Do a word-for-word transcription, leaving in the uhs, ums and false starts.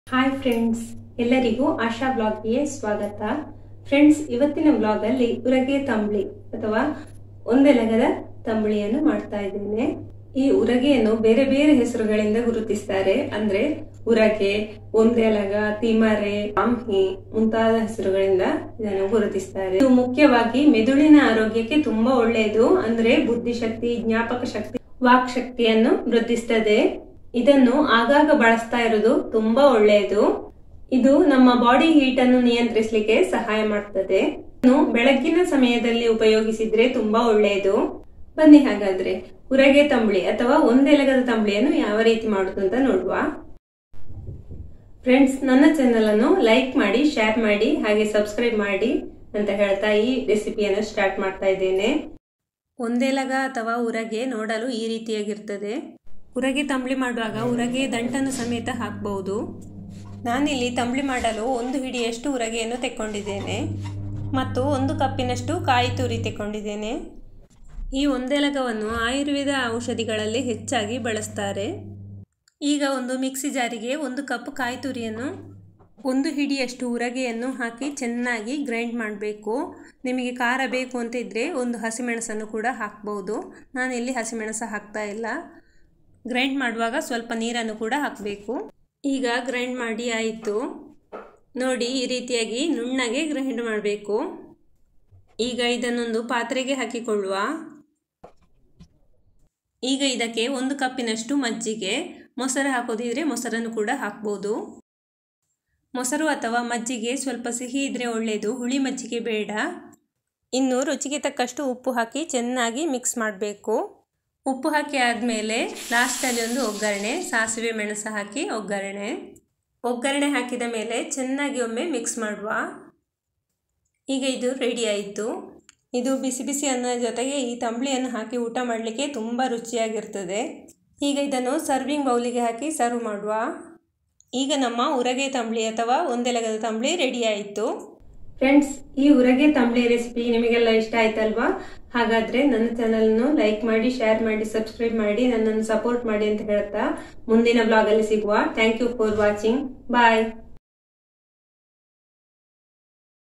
Hi friends, ಎಲ್ಲರಿಗೂ ಆಶಾ ಬ್ಲಾಗ್ಗೆ ಸ್ವಾಗತ. Friends, ಇವತ್ತಿನ ಬ್ಲಾಗ್ ಅಲ್ಲಿ ಉರಗೆ ತಂಬಳಿ ಅಥವಾ ಒಂದೆಲಗದ ತಂಬಳಿಯನ್ನು ಮಾಡ್ತಾ ಇದ್ದೇನೆ. ಈ ಉರಗೆಯನ್ನು ಬೇರೆ ಬೇರೆ ಹೆಸರುಗಳಿಂದ ಗುರುತಿಸ್ತಾರೆ. ಅಂದ್ರೆ ಉರಗೆ, ಒಂದೆಲಗ, ತಿಮರೆ, ಅಂಹಿ ಮುಂತಾದ ಹೆಸರುಗಳಿಂದ ಇದನ್ನು ಗುರುತಿಸ್ತಾರೆ. ಇದು ಮುಖ್ಯವಾಗಿ ಮೆದುಳಿನ ಆರೋಗ್ಯಕ್ಕೆ ತುಂಬಾ ಒಳ್ಳೆಯದು. ಅಂದ್ರೆ ಬುದ್ಧಿಶಕ್ತಿ, ಜ್ಞಾಪಕ ಶಕ್ತಿ, ವಾಕ್ ಶಕ್ತಿಯನ್ನು ವೃದ್ಧಿಸ್ತದೆ. ಇದನ್ನು ಆಗಾಗ ಬಳಸ್ತಾ ಇರೋದು ತುಂಬಾ ಒಳ್ಳೆಯದು. ಇದು ನಮ್ಮ ಬಾಡಿ ಹೀಟ್ ಅನ್ನು ನಿಯಂತ್ರಿಸಲಿಕ್ಕೆ ಸಹಾಯ ಮಾಡ್ತದೆ. ಇನ್ನು ಬೆಳಗ್ಗಿನ ಸಮಯದಲ್ಲಿ ಉಪಯೋಗಿಸಿದ್ರೆ ತುಂಬಾ ಒಳ್ಳೆಯದು. ಬನ್ನಿ ಹಾಗಾದ್ರೆ ಉರಗೆ ತಂಬಳಿ ಅಥವಾ ಒಂದೆಲಗದ ತಂಬಳಿಯನ್ನು ಯಾವ ರೀತಿ ಮಾಡುದು ಅಂತ ನೋಡುವ. ಫ್ರೆಂಡ್ಸ್, ನನ್ನ ಚಾನೆಲ್ ಅನ್ನು ಲೈಕ್ ಮಾಡಿ, ಶೇರ್ ಮಾಡಿ, ಹಾಗೆ ಸಬ್ಸ್ಕ್ರೈಬ್ ಮಾಡಿ ಅಂತ ಹೇಳ್ತಾ ಈ ರೆಸಿಪಿಯನ್ನು ಸ್ಟಾರ್ಟ್ ಮಾಡ್ತಾ ಇದ್ದೇನೆ. ಒಂದೆಲಗ ಅಥವಾ ಉರಗೆ ನೋಡಲು ಈ ರೀತಿಯಾಗಿರ್ತದೆ. ಉರಗೆ ತಂಬಳಿ ಮಾಡುವಾಗ ಉರಗೆ ದಂಟನ್ನು ಸಮೇತ ಹಾಕಬಹುದು. ನಾನಿಲ್ಲಿ ತಂಬಳಿ ಮಾಡಲು ಒಂದು ಹಿಡಿಯಷ್ಟು ಉರಗೆಯನ್ನು ತೆಕ್ಕೊಂಡಿದ್ದೇನೆ ಮತ್ತು ಒಂದು ಕಪ್ಪಿನಷ್ಟು ಕಾಯಿ ತುರಿ ತೆಕ್ಕೊಂಡಿದ್ದೇನೆ. ಈ ಒಂದೆಲಗವನ್ನು ಆಯುರ್ವೇದ ಔಷಧಿಗಳಲ್ಲಿ ಹೆಚ್ಚಾಗಿ ಬಳಸ್ತಾರೆ. ಈಗ ಒಂದು ಮಿಕ್ಸಿ ಜಾರಿಗೆ ಒಂದು ಕಪ್ ಕಾಯಿ ತುರಿಯನ್ನು, ಒಂದು ಹಿಡಿಯಷ್ಟು ಉರಗೆಯನ್ನು ಹಾಕಿ ಚೆನ್ನಾಗಿ ಗ್ರೈಂಡ್ ಮಾಡಬೇಕು. ನಿಮಗೆ ಖಾರ ಬೇಕು ಅಂತ ಇದ್ದರೆ ಒಂದು ಹಸಿಮೆಣಸನ್ನು ಕೂಡ ಹಾಕ್ಬೋದು. ನಾನಿಲ್ಲಿ ಹಸಿಮೆಣಸು ಹಾಕ್ತಾ ಇಲ್ಲ. ಗ್ರೈಂಡ್ ಮಾಡುವಾಗ ಸ್ವಲ್ಪ ನೀರನ್ನು ಕೂಡ ಹಾಕಬೇಕು. ಈಗ ಗ್ರೈಂಡ್ ಮಾಡಿ ಆಯಿತು ನೋಡಿ, ಈ ರೀತಿಯಾಗಿ ನುಣ್ಣಗೆ ಗ್ರೈಂಡ್ ಮಾಡಬೇಕು. ಈಗ ಇದನ್ನೊಂದು ಪಾತ್ರೆಗೆ ಹಾಕಿಕೊಳ್ಳುವ. ಈಗ ಇದಕ್ಕೆ ಒಂದು ಕಪ್ಪಿನಷ್ಟು ಮಜ್ಜಿಗೆ, ಮೊಸರು ಹಾಕೋದಿದ್ರೆ ಮೊಸರನ್ನು ಕೂಡ ಹಾಕ್ಬೋದು. ಮೊಸರು ಅಥವಾ ಮಜ್ಜಿಗೆ ಸ್ವಲ್ಪ ಸಿಹಿ ಇದ್ರೆ ಒಳ್ಳೆಯದು, ಹುಳಿ ಮಜ್ಜಿಗೆ ಬೇಡ. ಇನ್ನು ರುಚಿಗೆ ತಕ್ಕಷ್ಟು ಉಪ್ಪು ಹಾಕಿ ಚೆನ್ನಾಗಿ ಮಿಕ್ಸ್ ಮಾಡಬೇಕು. ಉಪ್ಪು ಹಾಕಿ ಆದಮೇಲೆ ಲಾಸ್ಟಲ್ಲಿ ಒಂದು ಒಗ್ಗರಣೆ, ಸಾಸಿವೆ ಮೆಣಸು ಹಾಕಿ ಒಗ್ಗರಣೆ ಒಗ್ಗರಣೆ ಹಾಕಿದ ಮೇಲೆ ಚೆನ್ನಾಗಿ ಒಮ್ಮೆ ಮಿಕ್ಸ್ ಮಾಡುವ. ಈಗ ಇದು ರೆಡಿ ಆಯಿತು. ಇದು ಬಿಸಿ ಬಿಸಿ ಅನ್ನದ ಜೊತೆಗೆ ಈ ತಂಬಳಿಯನ್ನು ಹಾಕಿ ಊಟ ಮಾಡಲಿಕ್ಕೆ ತುಂಬ ರುಚಿಯಾಗಿರ್ತದೆ. ಈಗ ಇದನ್ನು ಸರ್ವಿಂಗ್ ಬೌಲಿಗೆ ಹಾಕಿ ಸರ್ವ್ ಮಾಡುವ. ಈಗ ನಮ್ಮ ಉರಗೆ ತಂಬಳಿ ಅಥವಾ ಒಂದೆಲಗದ ತಂಬಳಿ ರೆಡಿ ಆಯಿತು. ಫ್ರೆಂಡ್ಸ್, ಈ ಉರಗೆ ತಂಬಳಿ ರೆಸಿಪಿ ನಿಮಗೆಲ್ಲ ಇಷ್ಟ ಆಯ್ತಲ್ವಾ? ಹಾಗಾದ್ರೆ ನನ್ನ ಚಾನೆಲ್ ಅನ್ನು ಲೈಕ್ ಮಾಡಿ, ಶೇರ್ ಮಾಡಿ, ಸಬ್ಸ್ಕ್ರೈಬ್ ಮಾಡಿ, ನನ್ನನ್ನು ಸಪೋರ್ಟ್ ಮಾಡಿ ಅಂತ ಹೇಳ್ತಾ ಮುಂದಿನ ಬ್ಲಾಗ್ ಅಲ್ಲಿ ಸಿಗುವ. Thank you for watching. Bye.